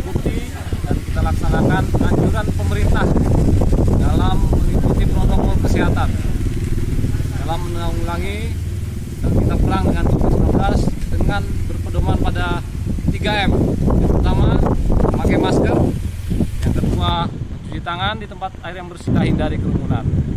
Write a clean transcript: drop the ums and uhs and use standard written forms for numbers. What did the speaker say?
mengikuti dan kita laksanakan anjuran pemerintah dalam mengikuti protokol kesehatan dalam menanggulangi dan kita perang dengan COVID-19 dengan berpedoman pada 3M. Yang pertama, memakai masker. Yang kedua, mencuci tangan di tempat air yang bersih, hindari kerumunan.